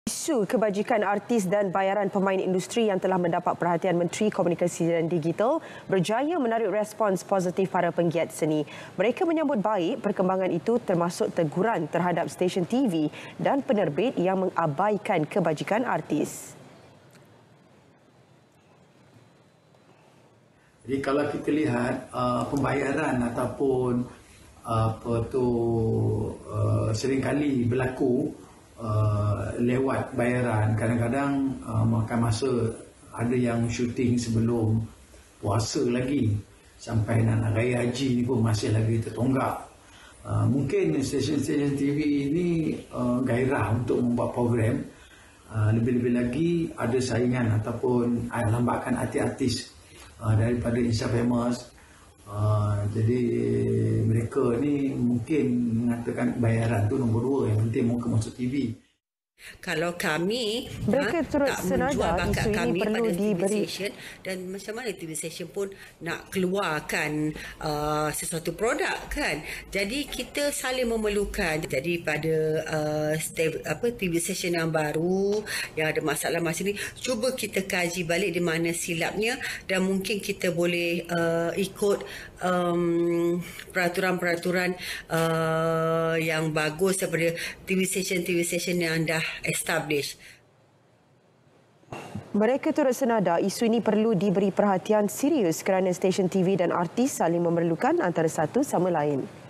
Isu kebajikan artis dan bayaran pemain industri yang telah mendapat perhatian Menteri Komunikasi dan Digital berjaya menarik respons positif para penggiat seni. Mereka menyambut baik perkembangan itu termasuk teguran terhadap stesen TV dan penerbit yang mengabaikan kebajikan artis. Jadi kalau kita lihat pembayaran ataupun seringkali berlaku lewat bayaran, kadang-kadang makan masa ada yang syuting sebelum puasa lagi sampai nak raya haji ni pun masih lagi tertonggak. Mungkin stesen-stesen TV ini gairah untuk membuat program, lebih-lebih lagi ada saingan ataupun lambakan artis-artis daripada Insta Famous. Jadi mereka ni mungkin mengatakan bayaran tu nombor 2, yang penting muka masuk TV. Kalau kami mereka turut tak senada menjual bakat isu ini kami perlu pada TV diberi station, dan macam mana TV station pun nak keluarkan sesuatu produk kan. Jadi kita saling memerlukan. Jadi pada TV station yang baru yang ada masalah macam ni, cuba kita kaji balik di mana silapnya, dan mungkin kita boleh ikut peraturan-peraturan yang bagus daripada TV station yang dah establish. Mereka turut senada isu ini perlu diberi perhatian serius kerana stesen TV dan artis saling memerlukan antara satu sama lain.